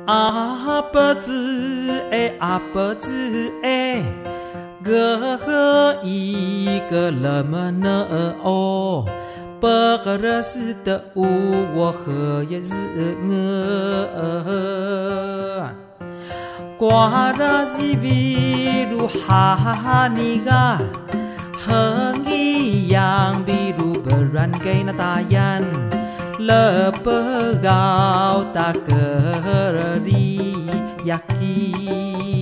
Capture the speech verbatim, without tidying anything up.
阿伯子哎，阿伯子哎，个一个了么呢哦，不个热是的乌我和也是我，瓜拉西比如哈哈尼嘎，横一样比如不然给那大雁。Lepegau tak keri yakin